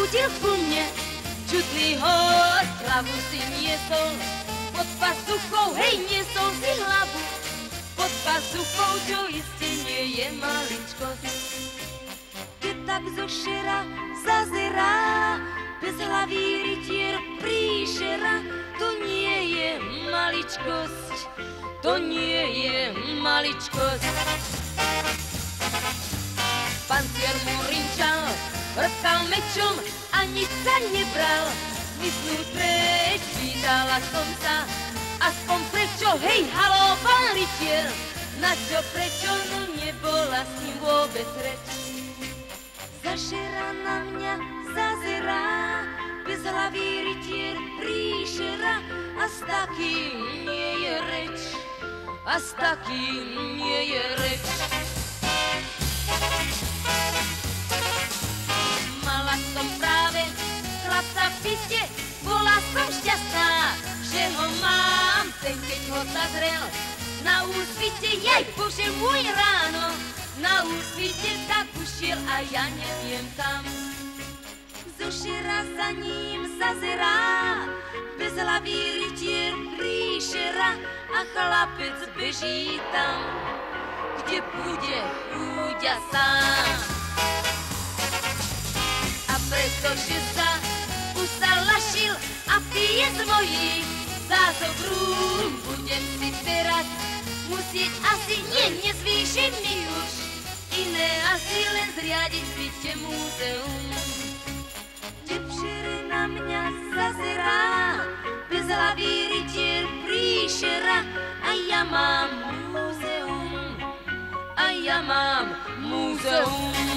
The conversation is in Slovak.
chodil ku mne, čudný host, hlavu si niesol, pod pazuchou, hej, niesol si hlavu, pod pazuchou, čo iste nie je maličkosť. Keď tak zo šera zazerá, bez hlavy rytier príšera, to nie je maličkosť, to nie je maličkosť. Pancier mu rinčal, vrtkal mečom a nič sa nebral. Mysnúť preč, pýtala som sa, aspoň prečo, hej, haló, pán rytier, na čo, prečo, no nebola s ním vôbec reč. Zašera na mňa, zazerá, bez hlavy rytier príšera, a s takým nie je reč, a s takým nie je reč. Mala som práve chlapca v piste, bola som šťastná, že ho mám, ten keď ho zazrel, na úsvite, jej Bože môj ráno, na úsvite tak ušiel a ja neviem kam. Zo šera za ním zazerá, bez hlavy rytier príšera, a chlapec beží tam, kde bude úďa sám. A pretože sa usalašil a pije z mojich zásob rúm, budem si teraz musieť asi nezvýšiť mi už, iné asi len zriadiť v byte múzeum. Devčere na mňa zazerá, bez hlavy rytier príšera, a ja mám múzeum, a ja mám múzeum.